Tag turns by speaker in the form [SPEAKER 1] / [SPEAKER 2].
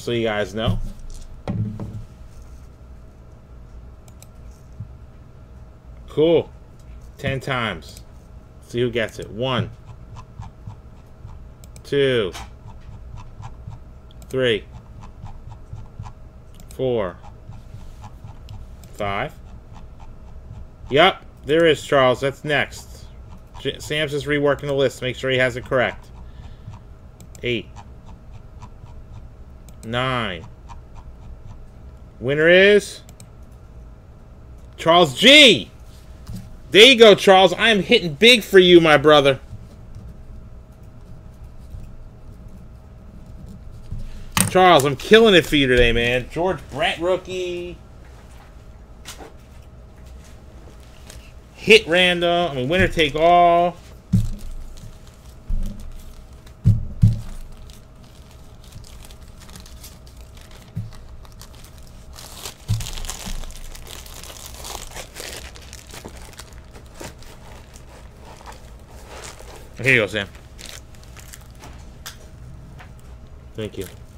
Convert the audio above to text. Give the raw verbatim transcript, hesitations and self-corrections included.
[SPEAKER 1] so you guys know. Cool. Ten times. See who gets it. One. Two. Three. Four. Five. Yep, there is, Charles. That's next. Sam's just reworking the list. Make sure he has it correct. Eight. Nine. Winner is Charles G. There you go, Charles. I am hitting big for you, my brother. Charles, I'm killing it for you today, man. George Brett rookie. Hit random. I mean, winner take all. Here you go, Sam. Thank you.